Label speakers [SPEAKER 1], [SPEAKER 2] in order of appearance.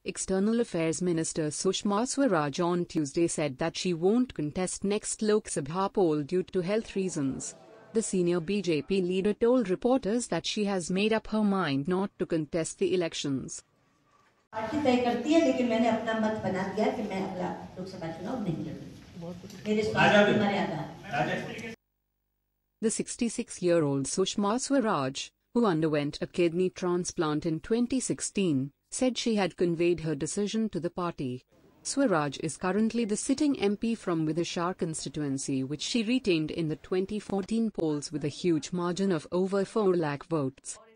[SPEAKER 1] External Affairs Minister Sushma Swaraj on Tuesday said that she won't contest next Lok Sabha poll due to health reasons. The senior BJP leader told reporters that she has made up her mind not to contest the elections.
[SPEAKER 2] Party तय करती है, लेकिन मैंने अपना मत बना दिया कि मैं अगला लोकसभा चुनाव नहीं लड़ूंगी। मेरे स्वास्थ्य की मर्यादा।
[SPEAKER 1] The 66-year-old Sushma Swaraj, who underwent a kidney transplant in 2016, said she had conveyed her decision to the party. Swaraj is currently the sitting MP from Vidishar constituency, which she retained in the 2014 polls with a huge margin of over 4 lakh votes.